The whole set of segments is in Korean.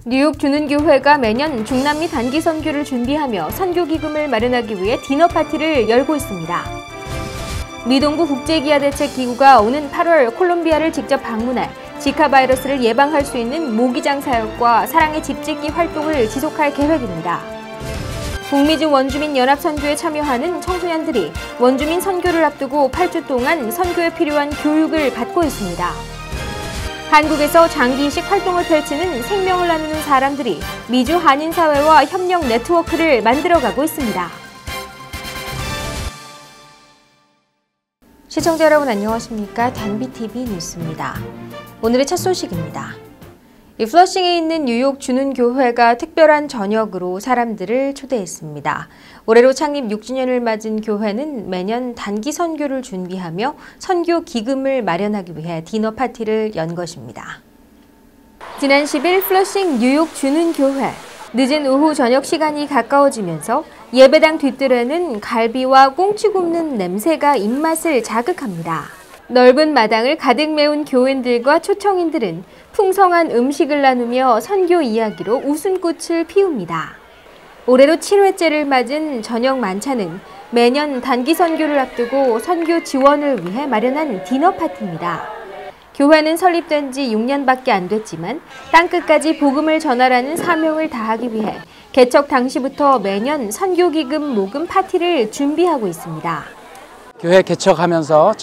뉴욕 주는교회가 매년 중남미 단기 선교를 준비하며 선교 기금을 마련하기 위해 디너 파티를 열고 있습니다. 미동부 국제기아대책기구가 오는 8월 콜롬비아를 직접 방문해 지카 바이러스를 예방할 수 있는 모기장 사역과 사랑의 집 짓기 활동을 지속할 계획입니다. 북미주 원주민 연합 선교에 참여하는 청소년들이 원주민 선교를 앞두고 8주 동안 선교에 필요한 교육을 받고 있습니다. 한국에서 장기 이식 활동을 펼치는 생명을 나누는 사람들이 미주 한인사회와 협력 네트워크를 만들어가고 있습니다. 시청자 여러분 안녕하십니까? 단비TV 뉴스입니다. 오늘의 첫 소식입니다. 플러싱에 있는 뉴욕 주는교회가 특별한 저녁으로 사람들을 초대했습니다. 올해로 창립 6주년을 맞은 교회는 매년 단기 선교를 준비하며 선교 기금을 마련하기 위해 디너 파티를 연 것입니다. 지난 10일 플러싱 뉴욕 주는교회, 늦은 오후 저녁 시간이 가까워지면서 예배당 뒷뜰에는 갈비와 꽁치 굽는 냄새가 입맛을 자극합니다. 넓은 마당을 가득 메운 교인들과 초청인들은 풍성한 음식을 나누며 선교 이야기로 웃음꽃을 피웁니다. 올해로 7회째를 맞은 저녁 만찬은 매년 단기 선교를 앞두고 선교 지원을 위해 마련한 디너 파티입니다. 교회는 설립된 지 6년밖에 안 됐지만 땅끝까지 복음을 전하라는 사명을 다하기 위해 개척 당시부터 매년 선교기금 모금 파티를 준비하고 있습니다. 교회 개척하면서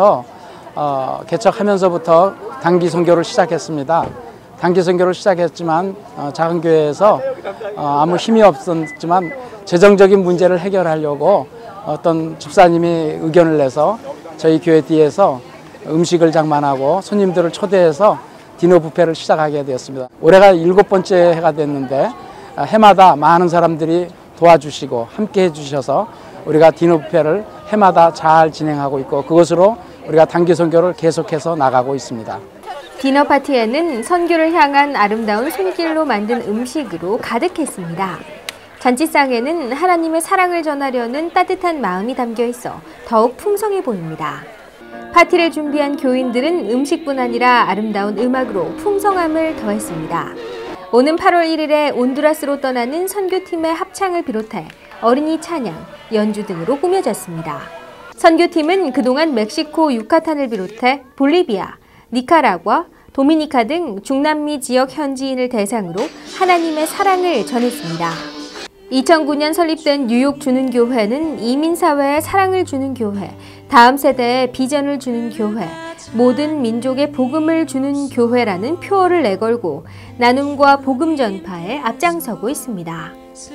개척하면서부터 단기 선교를 시작했습니다. 단기 선교를 시작했지만 작은 교회에서 아무 힘이 없었지만 재정적인 문제를 해결하려고 어떤 집사님이 의견을 내서 저희 교회 뒤에서 음식을 장만하고 손님들을 초대해서 디너 뷔페를 시작하게 되었습니다. 올해가 7번째 해가 됐는데 해마다 많은 사람들이 도와주시고 함께 해주셔서 우리가 디너 뷔페를 해마다 잘 진행하고 있고 그것으로 우리가 단기 선교를 계속해서 나가고 있습니다. 디너 파티에는 선교를 향한 아름다운 손길로 만든 음식으로 가득했습니다. 잔치상에는 하나님의 사랑을 전하려는 따뜻한 마음이 담겨 있어 더욱 풍성해 보입니다. 파티를 준비한 교인들은 음식뿐 아니라 아름다운 음악으로 풍성함을 더했습니다. 오는 8월 1일에 온두라스로 떠나는 선교팀의 합창을 비롯해 어린이 찬양, 연주 등으로 꾸며졌습니다. 선교팀은 그동안 멕시코 유카탄을 비롯해 볼리비아, 니카라과, 도미니카 등 중남미 지역 현지인을 대상으로 하나님의 사랑을 전했습니다. 2009년 설립된 뉴욕 주는교회는 이민사회에 사랑을 주는 교회, 다음 세대에 비전을 주는 교회, 모든 민족에 복음을 주는 교회라는 표어를 내걸고 나눔과 복음 전파에 앞장서고 있습니다.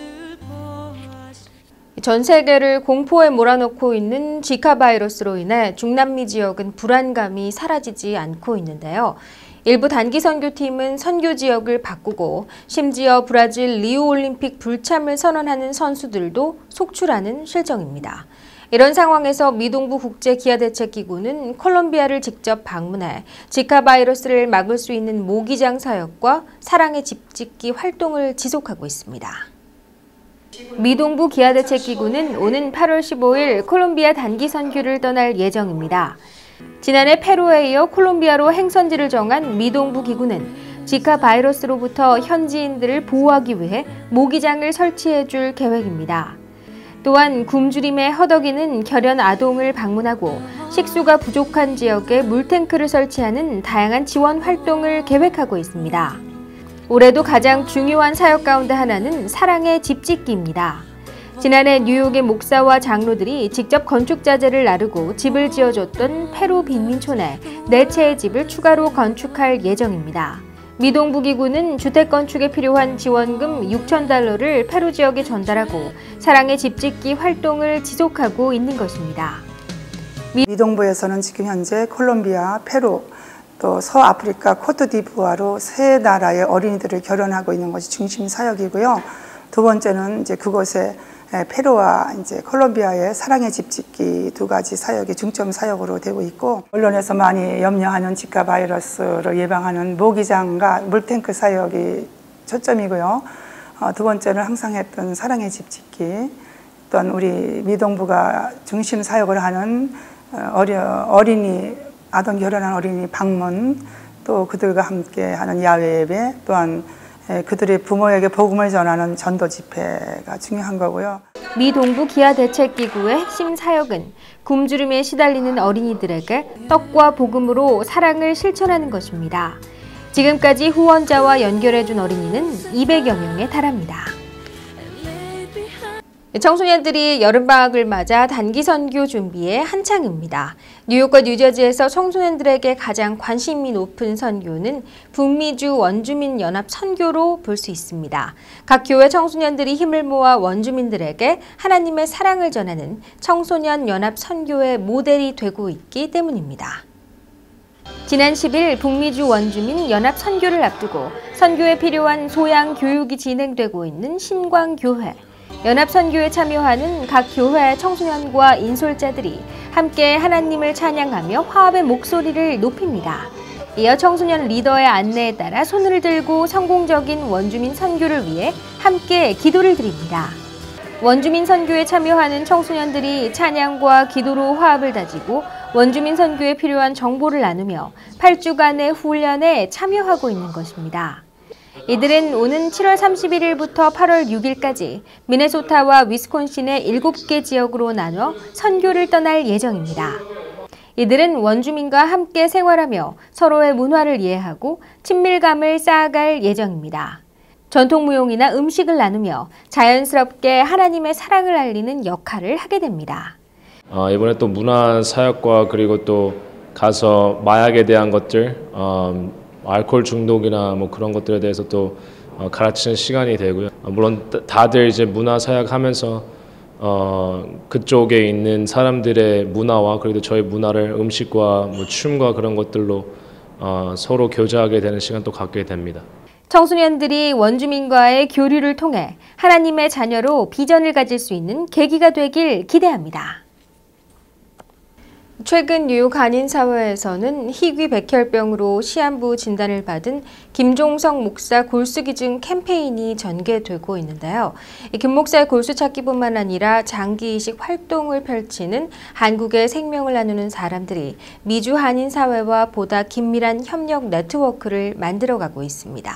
전 세계를 공포에 몰아넣고 있는 지카 바이러스로 인해 중남미 지역은 불안감이 사라지지 않고 있는데요. 일부 단기 선교팀은 선교 지역을 바꾸고 심지어 브라질 리우올림픽 불참을 선언하는 선수들도 속출하는 실정입니다. 이런 상황에서 미동부 국제기아대책기구는 콜롬비아를 직접 방문해 지카 바이러스를 막을 수 있는 모기장 사역과 사랑의 집 짓기 활동을 지속하고 있습니다. 미동부 기아대책기구는 오는 8월 15일 콜롬비아 단기 선교를 떠날 예정입니다. 지난해 페루에 이어 콜롬비아로 행선지를 정한 미동부 기구는 지카 바이러스로부터 현지인들을 보호하기 위해 모기장을 설치해 줄 계획입니다. 또한 굶주림에 허덕이는 결연 아동을 방문하고 식수가 부족한 지역에 물탱크를 설치하는 다양한 지원 활동을 계획하고 있습니다. 올해도 가장 중요한 사역 가운데 하나는 사랑의 집 짓기입니다. 지난해 뉴욕의 목사와 장로들이 직접 건축 자재를 나르고 집을 지어줬던 페루 빈민촌에 4채의 집을 추가로 건축할 예정입니다. 미동부 기구는 주택 건축에 필요한 지원금 $6,000를 페루 지역에 전달하고 사랑의 집 짓기 활동을 지속하고 있는 것입니다. 미동부에서는 지금 현재 콜롬비아, 페루, 또 서아프리카, 코트디부아로 3나라의 어린이들을 결혼하고 있는 것이 중심 사역이고요. 두 번째는 이제 그곳에 페루와 이제 콜롬비아의 사랑의 집 짓기 2가지 사역이 중점 사역으로 되고 있고, 언론에서 많이 염려하는 지카 바이러스를 예방하는 모기장과 물탱크 사역이 초점이고요. 두 번째는 항상 했던 사랑의 집 짓기, 또한 우리 미동부가 중심 사역을 하는 어린이 아동 결혼한 어린이 방문, 또 그들과 함께 하는 야외 예배, 또한 그들의 부모에게 복음을 전하는 전도 집회가 중요한 거고요. 미 동부 기아대책기구의 핵심 사역은 굶주림에 시달리는 어린이들에게 떡과 복음으로 사랑을 실천하는 것입니다. 지금까지 후원자와 연결해준 어린이는 200여 명에 달합니다. 청소년들이 여름방학을 맞아 단기 선교 준비에 한창입니다. 뉴욕과 뉴저지에서 청소년들에게 가장 관심이 높은 선교는 북미주 원주민 연합 선교로 볼 수 있습니다. 각 교회 청소년들이 힘을 모아 원주민들에게 하나님의 사랑을 전하는 청소년 연합 선교의 모델이 되고 있기 때문입니다. 지난 10일 북미주 원주민 연합 선교를 앞두고 선교에 필요한 소양 교육이 진행되고 있는 신광교회. 연합선교에 참여하는 각 교회 청소년과 인솔자들이 함께 하나님을 찬양하며 화합의 목소리를 높입니다. 이어 청소년 리더의 안내에 따라 손을 들고 성공적인 원주민 선교를 위해 함께 기도를 드립니다. 원주민 선교에 참여하는 청소년들이 찬양과 기도로 화합을 다지고 원주민 선교에 필요한 정보를 나누며 8주간의 훈련에 참여하고 있는 것입니다. 이들은 오는 7월 31일부터 8월 6일까지 미네소타와 위스콘신의 7개 지역으로 나눠 선교를 떠날 예정입니다. 이들은 원주민과 함께 생활하며 서로의 문화를 이해하고 친밀감을 쌓아갈 예정입니다. 전통무용이나 음식을 나누며 자연스럽게 하나님의 사랑을 알리는 역할을 하게 됩니다. 이번에 또 문화 사역과 그리고 또 가서 마약에 대한 것들, 알코올 중독이나 뭐 그런 것들에 대해서 또 가르치는 시간이 되고요. 물론 다들 이제 문화 사역하면서 그쪽에 있는 사람들의 문화와 그리고 저희 문화를 음식과 뭐 춤과 그런 것들로 서로 교제하게 되는 시간도 갖게 됩니다. 청소년들이 원주민과의 교류를 통해 하나님의 자녀로 비전을 가질 수 있는 계기가 되길 기대합니다. 최근 뉴욕 한인사회에서는 희귀 백혈병으로 시한부 진단을 받은 김종석 목사 골수기증 캠페인이 전개되고 있는데요. 김 목사의 골수 찾기뿐만 아니라 장기 이식 활동을 펼치는 한국의 생명을 나누는 사람들이 미주 한인사회와 보다 긴밀한 협력 네트워크를 만들어가고 있습니다.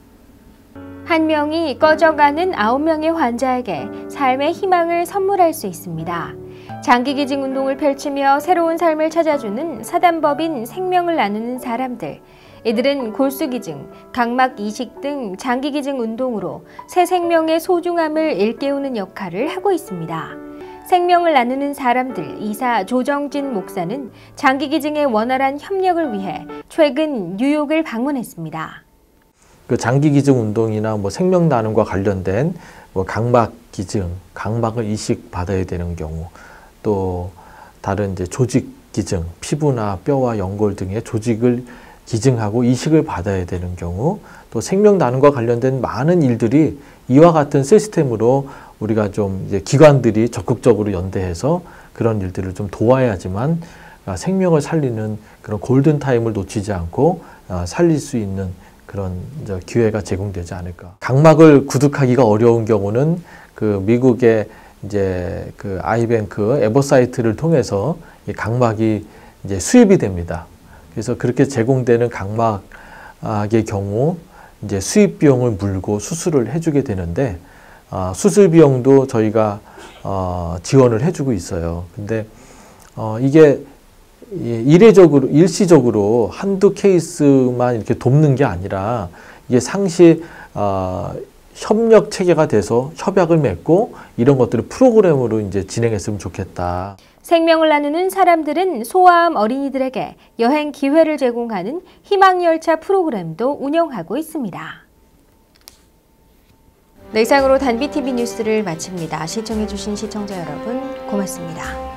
한 명이 꺼져가는 9명의 환자에게 삶의 희망을 선물할 수 있습니다. 장기기증 운동을 펼치며 새로운 삶을 찾아주는 사단법인 생명을 나누는 사람들. 이들은 골수기증, 각막 이식 등 장기기증 운동으로 새 생명의 소중함을 일깨우는 역할을 하고 있습니다. 생명을 나누는 사람들 이사 조정진 목사는 장기기증의 원활한 협력을 위해 최근 뉴욕을 방문했습니다. 그 장기기증 운동이나 뭐 생명 나눔과 관련된 뭐 각막 기증, 각막을 이식 받아야 되는 경우, 또 다른 이제 조직 기증, 피부나 뼈와 연골 등의 조직을 기증하고 이식을 받아야 되는 경우, 또 생명 나눔과 관련된 많은 일들이 이와 같은 시스템으로 우리가 좀 이제 기관들이 적극적으로 연대해서 그런 일들을 좀 도와야지만 생명을 살리는 그런 골든 타임을 놓치지 않고 살릴 수 있는 그런 기회가 제공되지 않을까. 각막을 구독하기가 어려운 경우는 그 미국의 이제 그 아이뱅크 에버사이트를 통해서 이 각막이 이제 수입이 됩니다. 그래서 그렇게 제공되는 각막의 경우 이제 수입 비용을 물고 수술을 해주게 되는데 수술 비용도 저희가 지원을 해주고 있어요. 근데 이게 이례적으로 일시적으로 한두 케이스만 이렇게 돕는 게 아니라 이게 상시 협력 체계가 돼서 협약을 맺고 이런 것들을 프로그램으로 이제 진행했으면 좋겠다. 생명을 나누는 사람들은 소아암 어린이들에게 여행 기회를 제공하는 희망열차 프로그램도 운영하고 있습니다. 네, 이상으로 단비TV 뉴스를 마칩니다. 시청해주신 시청자 여러분 고맙습니다.